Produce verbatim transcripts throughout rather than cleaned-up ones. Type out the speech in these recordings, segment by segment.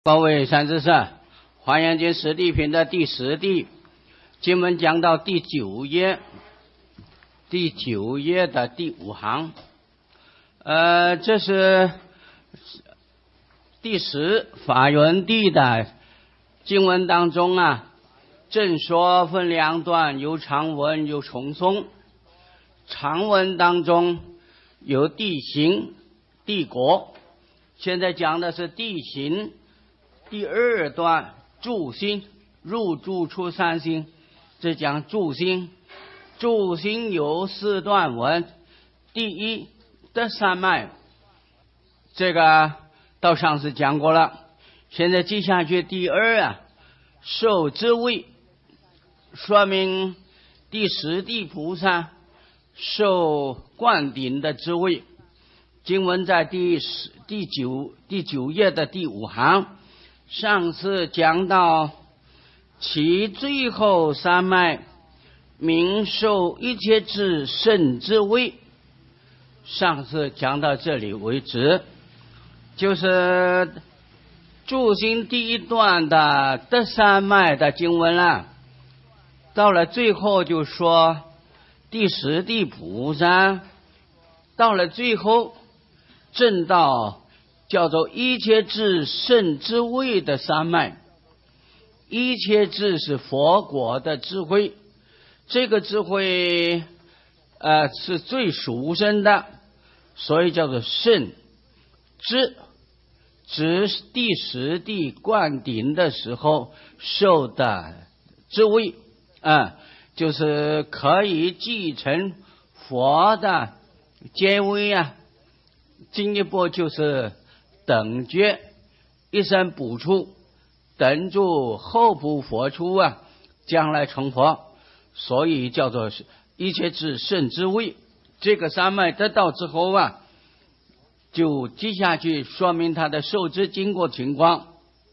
各位善知识，《华严经》十地品的第十地，经文讲到第九页，第九页的第五行，呃，这是第十法缘地的经文当中啊，正说分两段，有长文有重诵。长文当中有地形、地国，现在讲的是地形。第二段住心，入住出三心，这讲住心。住心有四段文，第一的三脉，这个到上次讲过了。现在接下去第二啊，受之位，说明第十地菩萨受灌顶的之位。经文在第十第九第九页的第五行。上次讲到其最后三脉名受一切智圣之位，上次讲到这里为止，就是住心第一段的得三脉的经文了。到了最后就说第十地菩萨到了最后证到叫做一切智圣之位的三脉。一切智是佛果的智慧，这个智慧呃是最殊胜的，所以叫做圣。智指第十地灌顶的时候受的智慧啊、呃，就是可以继承佛的阶位啊。进一步就是等觉一生补处，等住后补佛出啊，将来成佛，所以叫做一切智圣之位。这个三脉得到之后啊，就接下去说明他的受之经过情况。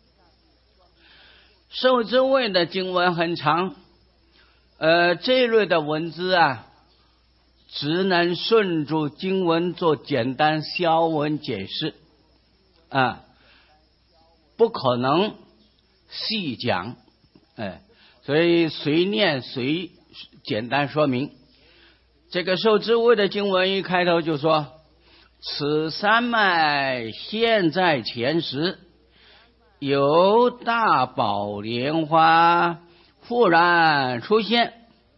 受之位的经文很长，呃，这一类的文字啊，只能顺着经文做简单消文解释啊，不可能细讲，哎，所以随念随简单说明。这个受之位的经文一开头就说：此三脉现在前时，有大宝莲花忽然出现。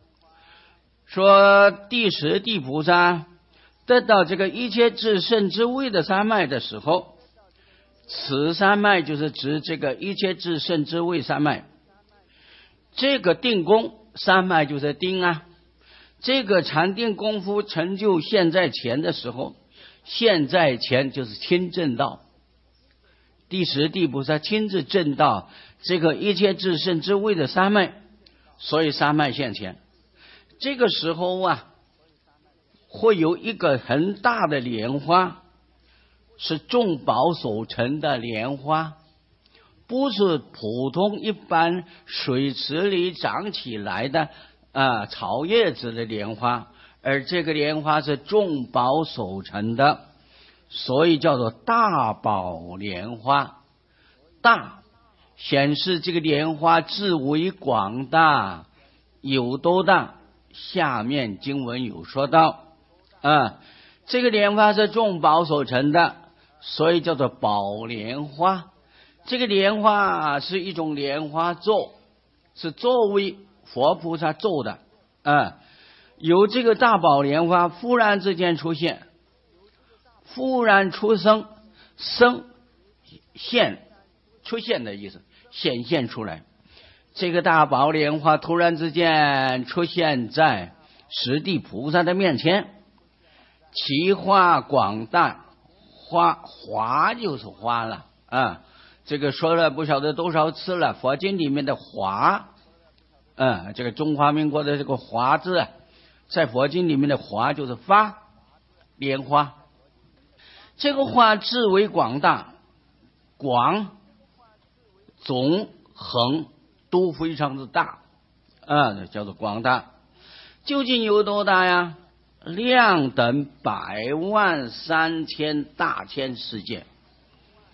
说第十地菩萨得到这个一切智圣之位的三脉的时候，此三脉就是指这个一切智圣之位三脉。这个定功三脉就是定啊，这个禅定功夫成就现在前的时候，现在前就是亲证道。第十地菩萨亲自证道这个一切智圣之位的三脉，所以三脉现前。这个时候啊，会有一个很大的莲花，是众宝所成的莲花，不是普通一般水池里长起来的啊草叶子的莲花，而这个莲花是众宝所成的，所以叫做大宝莲花。大显示这个莲花至为广大，有多大？下面经文有说到啊，这个莲花是众宝所成的，所以叫做宝莲花。这个莲花是一种莲花座，是作为佛菩萨做的啊。有这个大宝莲花忽然之间出现，忽然出生，生现出现的意思，显现出来。这个大宝莲花突然之间出现在十地菩萨的面前，其花广大，花华就是花了啊，这个说了不晓得多少次了。佛经里面的华，嗯，这个中华民国的这个华字啊，在佛经里面的华就是发莲花。这个花至为广大，广总横都非常的大啊，叫做广大。究竟有多大呀？量等百万三千大千世界。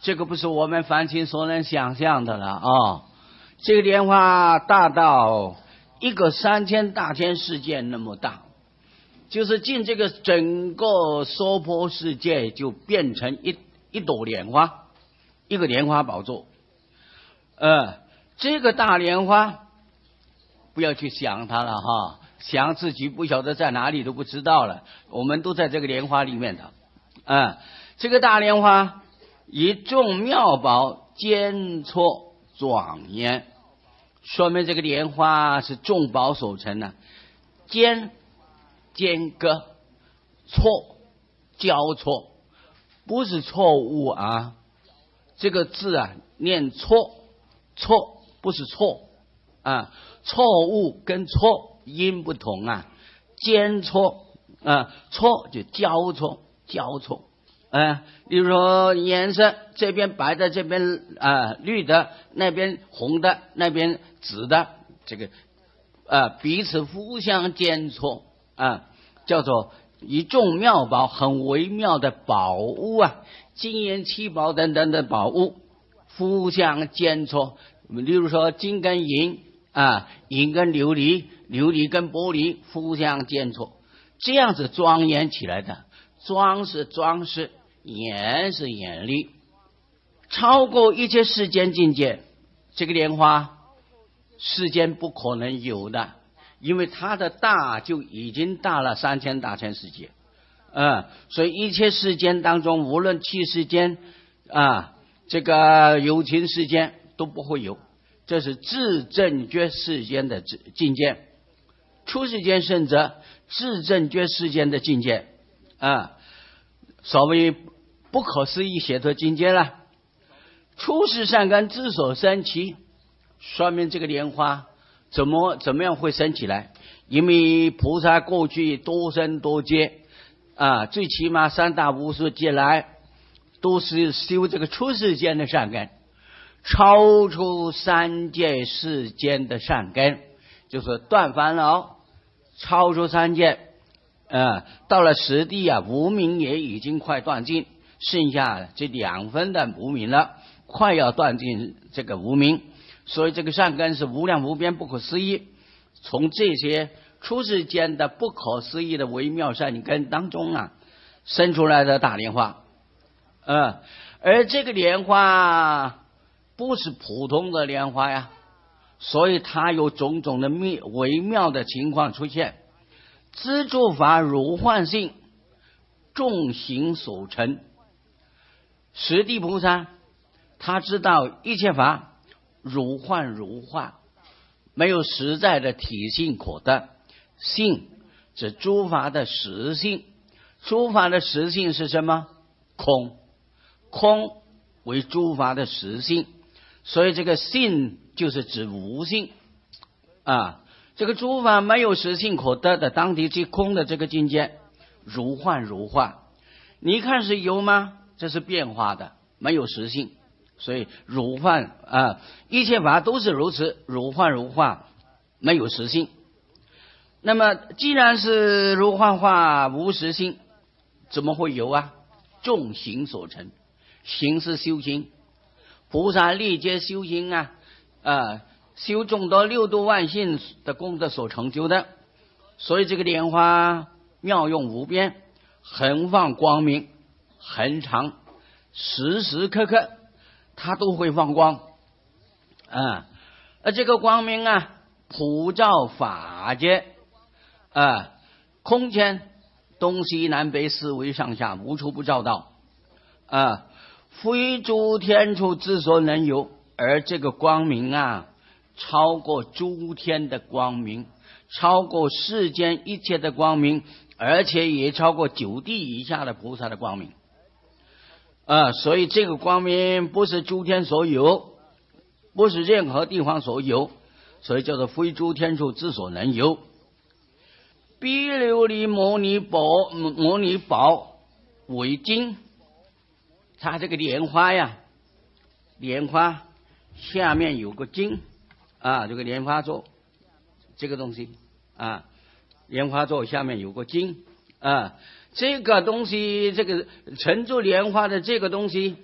这个不是我们凡情所能想象的了啊、哦！这个莲花大到一个三千大千世界那么大，就是进这个整个娑婆世界就变成一一朵莲花，一个莲花宝座。呃，这个大莲花不要去想它了哈，想自己不晓得在哪里都不知道了，我们都在这个莲花里面的。啊、呃，这个大莲花以众妙宝间错庄严，说明这个莲花是众宝所成的。间间隔错交错，不是错误啊，这个字啊念错，错不是错啊，错误跟错音不同啊，间错啊，错就交错交错。呃，比如说颜色，这边白的，这边啊、呃、绿的，那边红的，那边紫的，这个啊、呃、彼此互相间错啊、呃，叫做一众妙宝，很微妙的宝物啊，金银七宝等等的宝物互相间错。例如说金跟银啊，银跟琉璃，琉璃跟玻璃互相间错，这样子庄严起来的。装是装饰，严是严厉，超过一切世间境界。这个莲花世间不可能有的，因为它的大就已经大了三千大千世界，嗯，所以一切世间当中，无论气世间啊，这个有情世间都不会有，这是至正觉世间的境界。出世间圣者，至正觉世间的境界。啊，所谓不可思议解脱境界了。初世善根之所生起，说明这个莲花怎么怎么样会生起来？因为菩萨过去多生多劫啊，最起码三大无数劫来都是修这个出世间的善根，超出三界世间的善根，就是断烦恼，超出三界。呃，到了实地啊，无明也已经快断尽，剩下这两分的无明了，快要断尽这个无明，所以这个善根是无量无边不可思议。从这些出世间的不可思议的微妙善根当中啊，生出来的大莲花，呃，而这个莲花不是普通的莲花呀，所以它有种种的妙微妙的情况出现。知诸法如幻性，众行所成。十地菩萨他知道一切法如幻如化，没有实在的体性可得。性指诸法的实性，诸法的实性是什么？空，空为诸法的实性，所以这个性就是指无性啊。这个诸法没有实性可得的，当体即空的这个境界，如幻如化。你看是有吗？这是变化的，没有实性，所以如幻啊，一切法都是如此，如幻如化，没有实性。那么既然是如幻化无实性，怎么会有啊？众行所成，行是修行，菩萨历劫修行啊，啊。修众多六度万幸的功德所成就的，所以这个莲花妙用无边，恒放光明，恒常，时时刻刻它都会放光啊。而这个光明啊，普照法界啊，空间东西南北四维上下无处不照到啊，非诸天处之所能有。而这个光明啊，超过诸天的光明，超过世间一切的光明，而且也超过九地以下的菩萨的光明啊！所以这个光明不是诸天所有，不是任何地方所有，所以叫做非诸天处之所能有。毗琉璃摩尼宝摩尼宝为经，它这个莲花呀，莲花下面有个经啊，这个莲花座这个东西啊，莲花座下面有个经啊，这个东西，这个沉住莲花的这个东西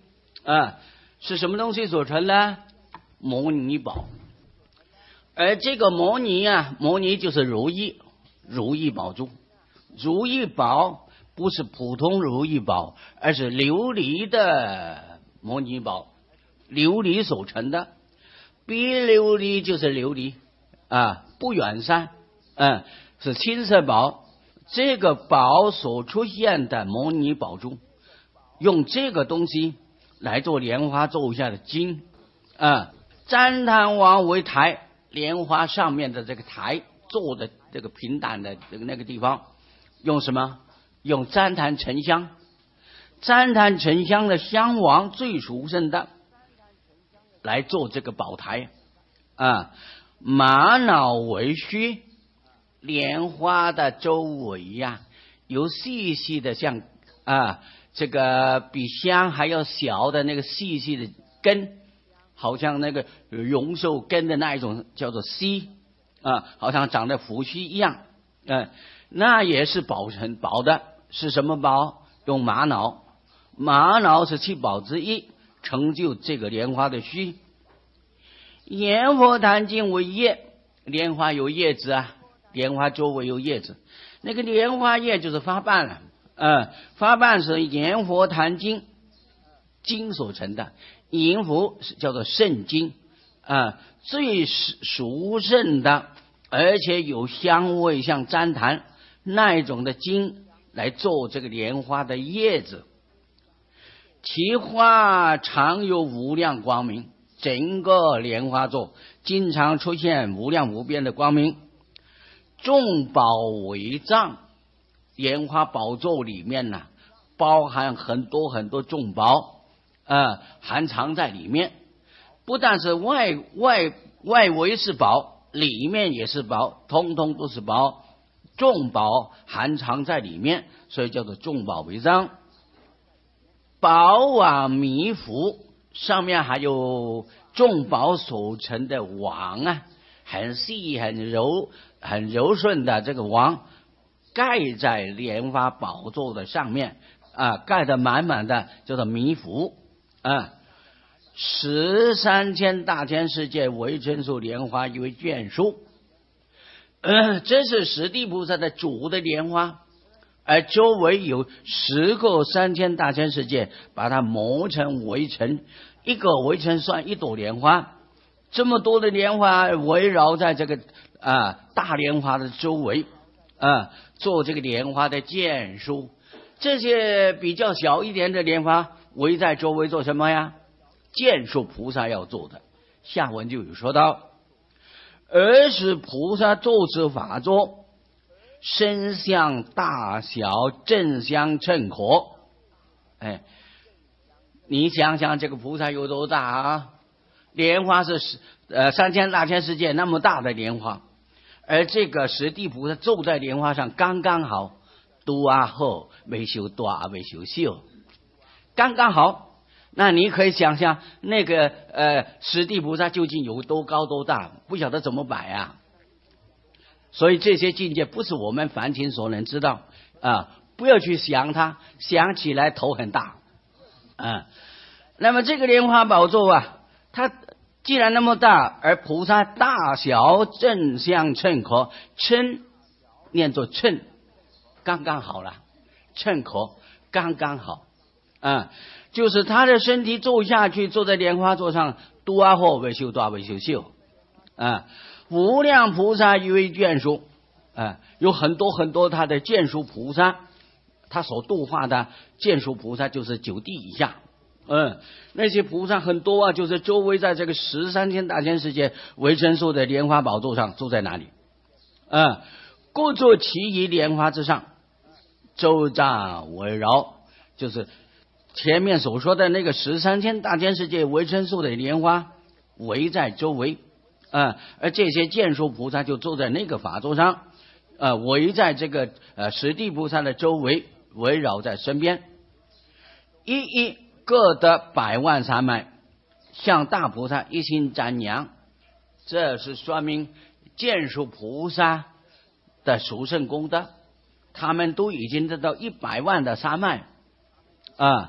啊，是什么东西所成呢？摩尼宝。而这个摩尼啊，摩尼就是如意，如意宝珠。如意宝不是普通如意宝，而是琉璃的摩尼宝，琉璃所成的。比琉璃就是琉璃啊，不远山，嗯，是青色宝。这个宝所出现的摩尼宝珠，用这个东西来做莲花座下的金啊，旃檀王为台，莲花上面的这个台做的这个平坦的这个那个地方，用什么？用旃檀沉香，旃檀沉香的香王最殊胜的来做这个宝台啊。玛瑙为须，莲花的周围呀、啊，有细细的像啊，这个比香还要小的那个细细的根，好像那个榕树根的那一种叫做须啊，好像长得胡须一样，嗯、啊，那也是宝成宝的，是什么宝？用玛瑙，玛瑙是七宝之一，成就这个莲花的须。莲佛坛经为叶，莲花有叶子啊，莲花周围有叶子，那个莲花叶就是花瓣了，呃，花瓣是莲佛坛经经所成的，银佛是叫做圣经啊、呃，最殊胜的，而且有香味像旃檀那一种的经来做这个莲花的叶子，其花常有无量光明。整个莲花座经常出现无量无边的光明，众宝为藏，莲花宝座里面呢、啊，包含很多很多众宝，呃，含藏在里面。不但是外外外围是宝，里面也是宝，通通都是宝，众宝含藏在里面，所以叫做众宝为藏。宝网弥覆，上面还有众宝所成的网啊，很细很柔很柔顺的这个网，盖在莲花宝座的上面啊，盖得满满的，叫做弥覆啊。十三千大千世界为真数莲花为眷属，呃，这是十地菩萨的主的莲花，而周围有十个三千大千世界，把它磨成围城。一个围城算一朵莲花，这么多的莲花围绕在这个啊大莲花的周围啊，做这个莲花的眷属。这些比较小一点的莲花围在周围做什么呀？眷属菩萨要做的。下文就有说到，而使菩萨坐持法座，身相大小正相称可。哎。你想想这个菩萨有多大啊？莲花是呃三千大千世界那么大的莲花，而这个十地菩萨坐在莲花上刚刚好，多啊好，未修多啊未修秀，刚刚好。那你可以想象那个呃十地菩萨究竟有多高多大，不晓得怎么摆啊。所以这些境界不是我们凡情所能知道啊，不要去想它，想起来头很大。嗯，那么这个莲花宝座啊，它既然那么大，而菩萨大小正相称可，称念作称，刚刚好了，称可刚刚好，嗯，就是他的身体坐下去，坐在莲花座上，多阿或为修，多阿为修修，啊，无量菩萨于为眷属，啊，有很多很多他的眷属菩萨。他所度化的眷属菩萨就是九地以下，嗯，那些菩萨很多啊，就是周围在这个十三千大千世界为真数的莲花宝座上，坐在哪里？嗯，各坐其于莲花之上，周匝围绕，就是前面所说的那个十三千大千世界为真数的莲花围在周围，嗯，而这些眷属菩萨就坐在那个法座上，呃，围在这个呃十地菩萨的周围。围绕在身边，一一各得百万三脉，向大菩萨一心瞻仰。这是说明眷属菩萨的殊胜功德，他们都已经得到一百万的三脉啊！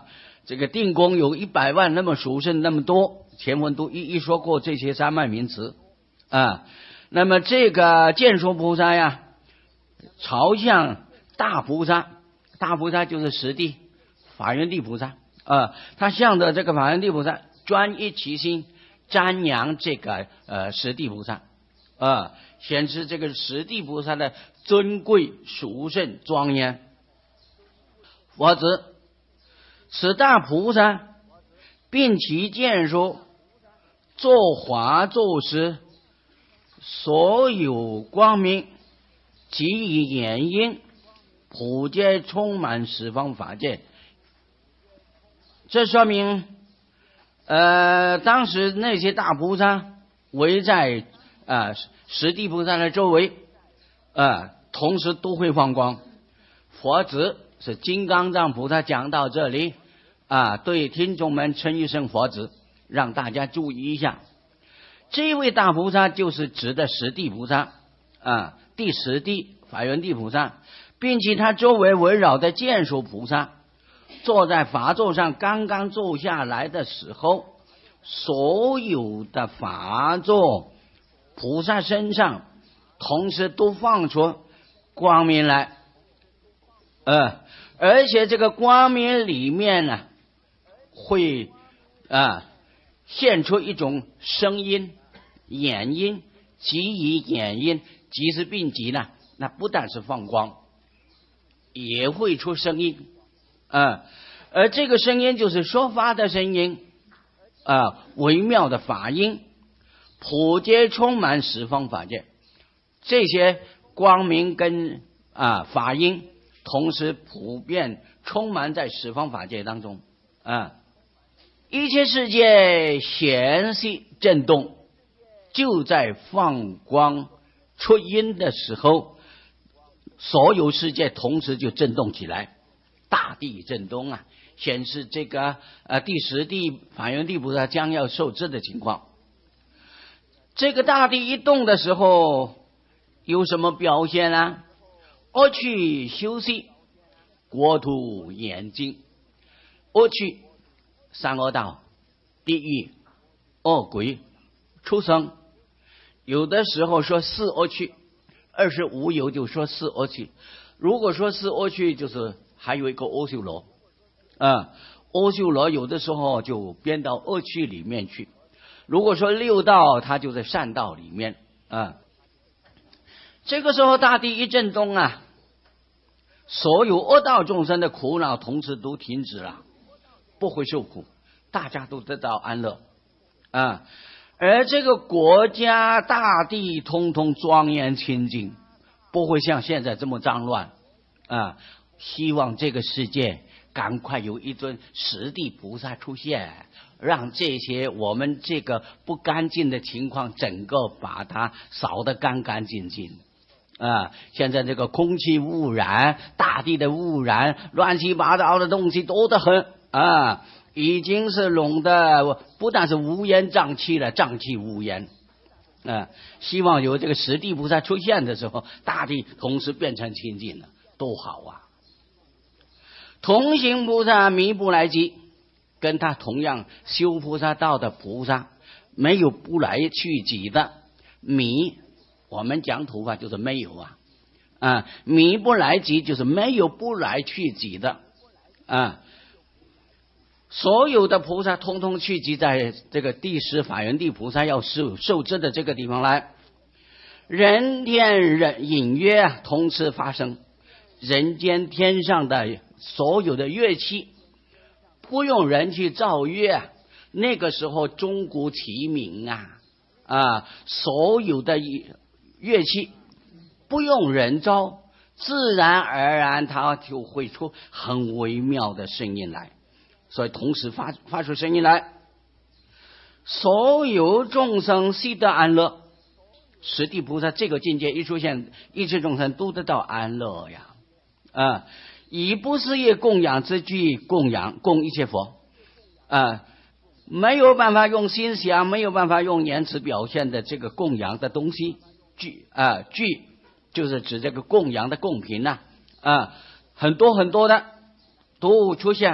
这个定功有一百万，那么殊胜那么多，前文都一一说过这些三万名词啊。那么这个见说菩萨呀，朝向大菩萨，大菩萨就是实地法缘地菩萨啊，他向着这个法缘地菩萨专一其心，瞻仰这个呃实地菩萨啊，显示这个实地菩萨的尊贵殊胜庄严。佛子此大菩萨并其见说，作华作施，所有光明及以眼音，普皆充满十方法界。这说明呃，当时那些大菩萨围在啊、呃、实地菩萨的周围啊、呃，同时都会放光。佛子是金刚藏菩萨讲到这里啊，对听众们称一声佛子，让大家注意一下，这位大菩萨就是指的实地菩萨啊，第十地法缘地菩萨，并且他周围围绕的见说菩萨，坐在法座上刚刚坐下来的时候，所有的法座菩萨身上同时都放出光明来，呃，而且这个光明里面呢，会啊现出一种声音、眼音，即以眼音，即是并集呢，那不但是放光，也会出声音啊，而这个声音就是说法的声音啊，微妙的法音，普皆充满十方法界。这些光明跟啊法音同时普遍充满在十方法界当中啊，一切世界显息震动，就在放光出音的时候，所有世界同时就震动起来，大地震动啊，显示这个呃第十地法缘地菩萨将要受制的情况。这个大地一动的时候，有什么表现啊？恶趣修习，国土严净。恶趣三恶道、地狱、恶鬼、畜生，有的时候说四恶趣，二十五有就说四恶趣。如果说四恶趣，就是还有一个阿修罗啊，阿修罗有的时候就编到恶趣里面去。如果说六道，它就在善道里面啊。这个时候大地一震动啊，所有恶道众生的苦恼同时都停止了，不会受苦，大家都得到安乐啊。而这个国家大地通通庄严清净，不会像现在这么脏乱啊。希望这个世界赶快有一尊实地菩萨出现，让这些我们这个不干净的情况整个把它扫得干干净净啊！现在这个空气污染、大地的污染、乱七八糟的东西多得很啊，已经是弄得不但是乌烟瘴气了，瘴气乌烟啊！希望有这个实地菩萨出现的时候，大地同时变成清净了，多好啊！同行菩萨弥不来集，跟他同样修菩萨道的菩萨，没有不来去集的。弥，我们讲土法就是没有啊，啊，弥不来集就是没有不来去集的啊。所有的菩萨通通聚集在这个第十法缘地菩萨要受受制的这个地方来，人天人隐约啊同时发生，人间天上的所有的乐器不用人去造乐，那个时候钟鼓齐鸣啊啊，所有的乐器不用人造，自然而然它就会出很微妙的声音来，所以同时发发出声音来，所有众生悉得安乐。实地菩萨这个境界一出现，一切众生都得到安乐呀啊！以不思业供养之具供养供一切佛啊，没有办法用心想，没有办法用言辞表现的这个供养的东西，具啊具就是指这个供养的供品呐 啊, 啊，很多很多的都出现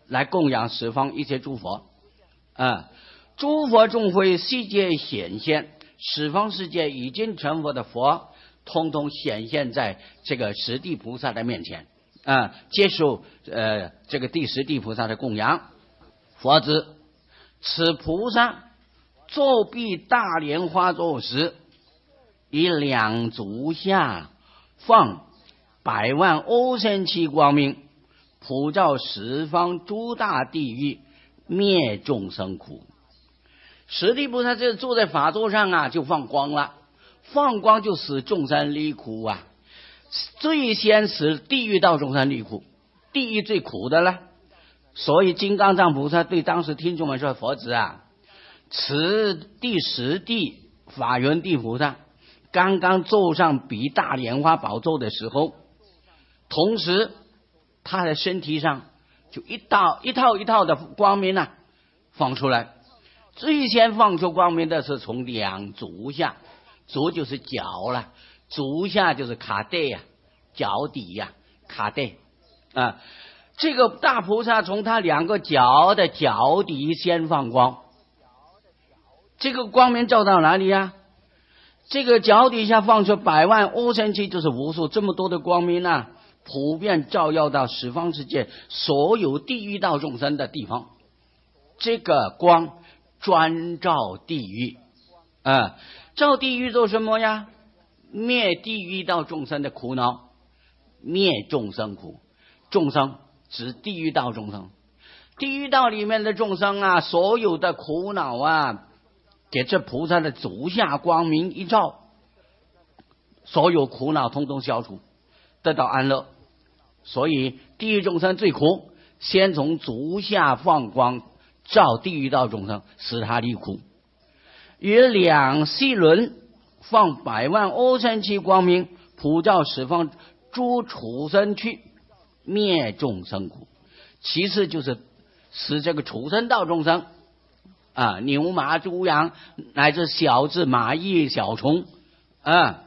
来供养十方一切诸佛。啊，诸佛众会悉皆显现，十方世界已经成佛的佛，通通显现在这个十地菩萨的面前，啊，接受呃这个第十地菩萨的供养。佛子，此菩萨作毕大莲花座时，以两足下放百万欧身期光明，普照十方诸大地狱，灭众生苦。十地菩萨就坐在法座上啊，就放光了，放光就使众生离苦啊。最先使地狱道众生离苦，地狱最苦的了。所以金刚藏菩萨对当时听众们说：“佛子啊，此第十地法缘地菩萨刚刚坐上比大莲花宝座的时候，同时他的身体上就一道一套一套的光明啊放出来。最先放出光明的是从两足下，足就是脚了，足下就是卡带呀、啊，脚底呀、啊，卡带啊。这个大菩萨从他两个脚的脚底先放光，这个光明照到哪里呀、啊？这个脚底下放出百万欧身期，就是无数这么多的光明啊，普遍照耀到十方世界所有地狱道众生的地方。这个光专照地狱啊，照地狱做什么呀？灭地狱道众生的苦恼，灭众生苦。众生指地狱道众生，地狱道里面的众生啊，所有的苦恼啊，给这菩萨的足下光明一照，所有苦恼通通消除，得到安乐。所以地狱众生最苦，先从足下放光照地狱道众生，使他离苦。于两细轮放百万欧身期光明，普照十方诸畜生去，灭众生苦。其次就是使这个畜生道众生啊，牛马猪羊乃至小至蚂蚁小虫啊，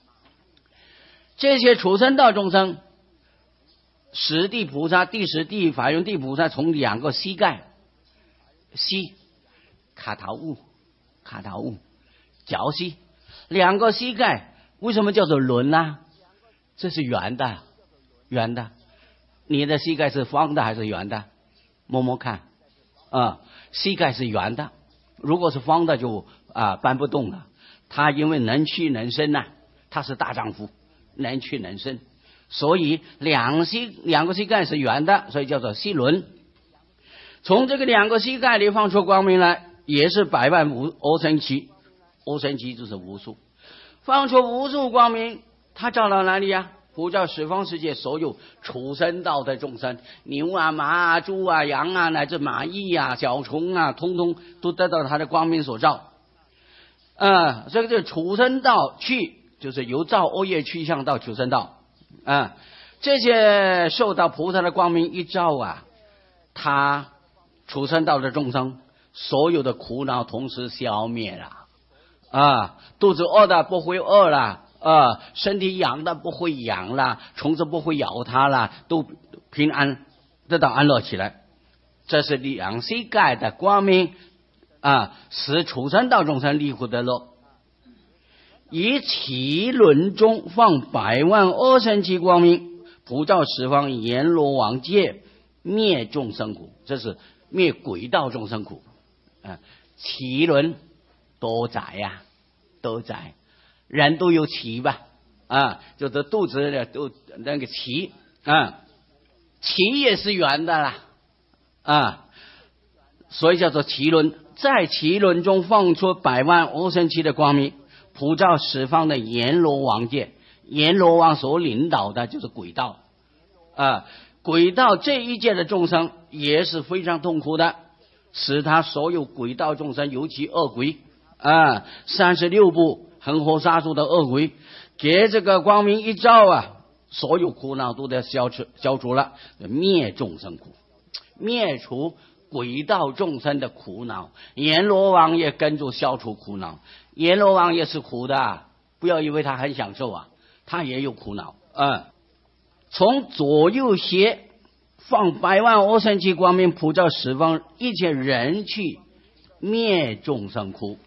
这些畜生道众生，十地菩萨第十地法缘地菩萨从两个膝盖，膝卡塔物卡塔物脚膝，两个膝盖为什么叫做轮呢、啊？这是圆的，圆的。你的膝盖是方的还是圆的？摸摸看啊，膝盖是圆的，如果是方的就啊搬不动了。他因为能屈能伸呐、啊，他是大丈夫，能屈能伸，所以两膝两个膝盖是圆的，所以叫做膝轮。从这个两个膝盖里放出光明来，也是百万无欧身期，欧身期就是无数，放出无数光明，它照到哪里呀、啊？普照十方世界所有畜生道的众生，牛啊、马啊、猪啊、羊啊，乃至蚂蚁啊、小虫啊，通通都得到它的光明所照。啊，所以这个畜生道去，就是由造恶业趋向到畜生道啊。这些受到菩萨的光明一照啊，他畜生道的众生所有的苦恼同时消灭了啊，肚子饿的不会饿了。啊，身体痒的不会痒了，虫子不会咬它了，都平安得到安乐起来。这是两膝盖的光明啊，使畜生道众生离苦得乐。以脐轮中放百万阿僧祇光明，普照十方阎罗王界，灭众生苦。这是灭鬼道众生苦啊。脐轮多窄呀、啊，多窄。人都有脐吧，啊，就是肚子的都那个脐啊，脐也是圆的啦，啊，所以叫做脐轮。在脐轮中放出百万阿僧祇的光明，普照十方的阎罗王界。阎罗王所领导的就是鬼道啊，鬼道这一界的众生也是非常痛苦的，使他所有鬼道众生，尤其恶鬼啊，三十六部恒河沙数的恶鬼，给这个光明一照啊，所有苦恼都得消除消除了，灭众生苦，灭除鬼道众生的苦恼。阎罗王也跟着消除苦恼，阎罗王也是苦的、啊，不要以为他很享受啊，他也有苦恼啊。从左右胁放百万欧升起光明，普照十方一切人去，灭众生苦。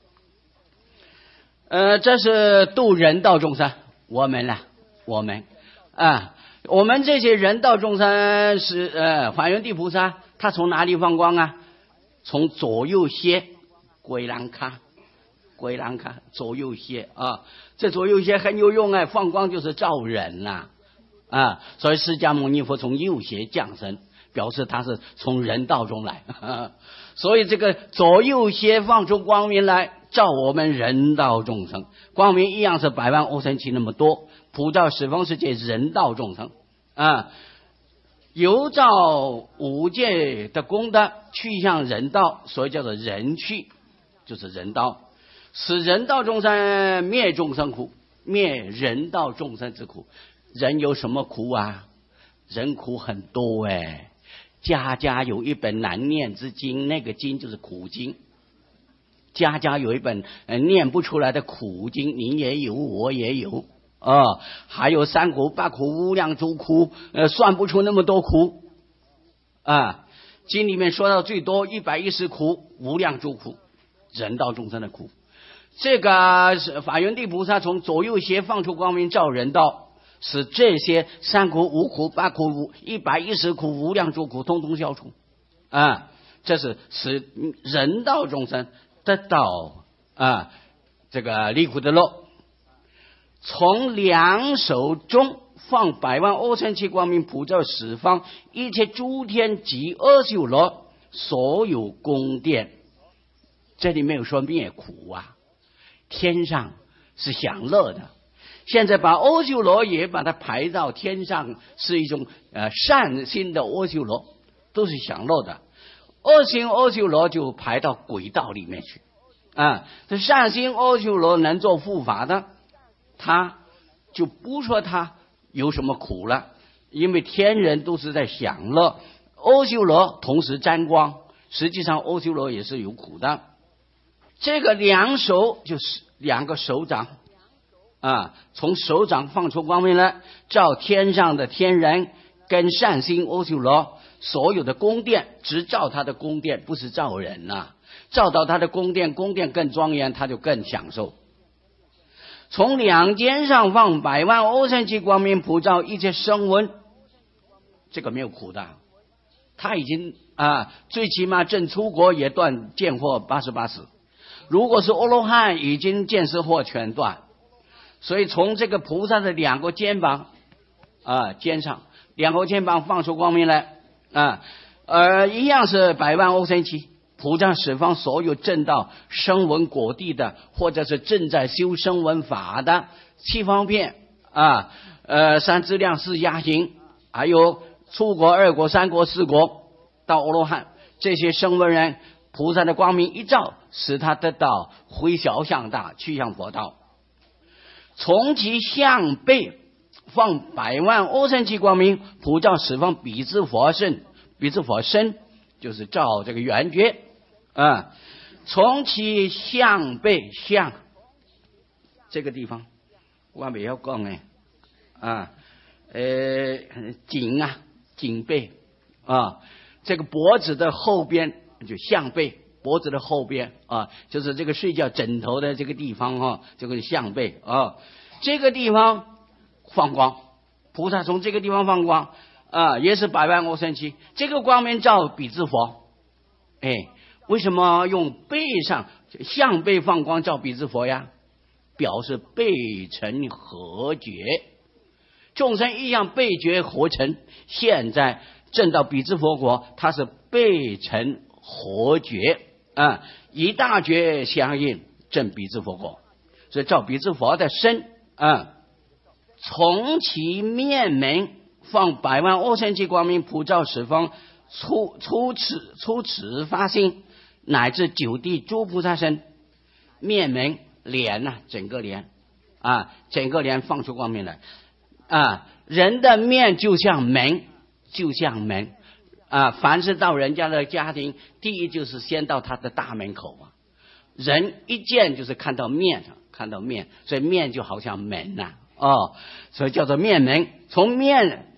呃，这是度人道众生，我们呢，我们啊，我们这些人道众生是呃，法源地菩萨，他从哪里放光啊？从左右些归兰卡，归兰卡左右些啊，这左右些很有用啊，放光就是照人呐 啊, 啊，所以释迦牟尼佛从右胁降生，表示他是从人道中来，呵呵所以这个左右些放出光明来，照我们人道众生，光明一样是百万欧升起那么多，普照十方世界人道众生啊。由照五界的功德去向人道，所以叫做人去，就是人道，使人道众生灭众生苦，灭人道众生之苦。人有什么苦啊？人苦很多哎，家家有一本难念之经，那个经就是苦经。家家有一本、呃、念不出来的苦经，你也有，我也有。哦，还有三苦、八苦、无量诸苦，呃，算不出那么多苦啊。经里面说到最多一百一十苦，无量诸苦，人道众生的苦。这个法源地菩萨从左右胁放出光明照人道，使这些三苦、五苦、八苦、一百一十苦、无量诸苦通通消除啊。这是使人道众生得到啊这个离苦的乐。从两手中放百万欧升起光明，普照十方一切诸天及阿修罗所有宫殿。这里没有说灭苦啊，天上是享乐的。现在把阿修罗也把它排到天上，是一种呃善心的阿修罗，都是享乐的。恶心阿修罗就排到鬼道里面去啊。这善心阿修罗能做护法的，他就不说他有什么苦了，因为天人都是在享乐，阿修罗同时沾光，实际上阿修罗也是有苦的。这个两手就是两个手掌啊，从手掌放出光明来，照天上的天人跟善心阿修罗所有的宫殿，只照他的宫殿，不是照人呐、啊。照到他的宫殿，宫殿更庄严，他就更享受。从两肩上放百万欧升起光明，普照一切声闻，这个没有苦的，他已经啊，最起码正出国也断见惑八十八死。如果是阿罗汉，已经见识惑全断。所以从这个菩萨的两个肩膀啊肩上，两个肩膀放出光明来啊，呃，一样是百万欧升起。普照十方所有正道声闻果地的，或者是正在修声闻法的七方便啊，呃，三资量四加行，还有出国二国三国四国到阿罗汉，这些声闻人，菩萨的光明一照，使他得到回小向大，去向佛道。从其向背放百万欧升起光明，普照十方彼之佛身，彼之佛身就是照这个圆觉啊。从其向背向这个地方，我没有讲哎啊，呃，颈啊，颈背啊，这个脖子的后边就向背，脖子的后边啊，就是这个睡觉枕头的这个地方哈、啊，这个向背啊，这个地方放光，菩萨从这个地方放光啊，也是百万欧升起，这个光明照彼之佛。哎，为什么用背上向背放光照彼之佛呀？表示背成合觉，众生一样背觉合成，现在证到彼之佛国，它是背成合觉啊，一大觉相应证彼之佛国，所以照彼之佛的身啊，从其面门放百万欧升起光明，普照十方出出此出此发心，乃至九地诸菩萨身，面门脸呐、啊，整个脸啊，整个脸放出光明来啊，人的面就像门，就像门啊，凡是到人家的家庭，第一就是先到他的大门口啊，人一见就是看到面上，看到面，所以面就好像门呐、啊，哦，所以叫做面门。从面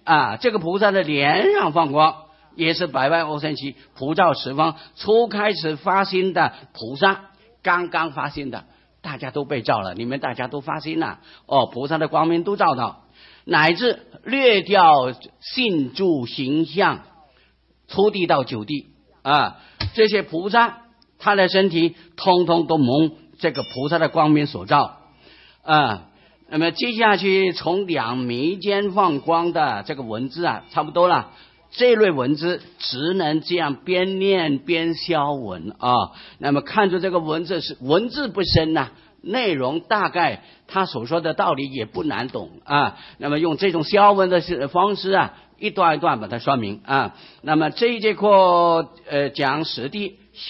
啊，这个菩萨的脸上放光，也是百万欧身期普照十方，初开始发心的菩萨，刚刚发心的，大家都被照了，你们大家都发心了，哦，菩萨的光明都照到，乃至略掉信住形象，初地到九地啊，这些菩萨他的身体通通都蒙这个菩萨的光明所照啊。那么接下去从两眉间放光的这个文字啊，差不多了。这类文字只能这样边念边消文啊。那么看出这个文字是文字不深呐、啊，内容大概他所说的道理也不难懂啊。那么用这种消文的方式啊，一段一段把它说明啊。那么这一节课呃讲实地。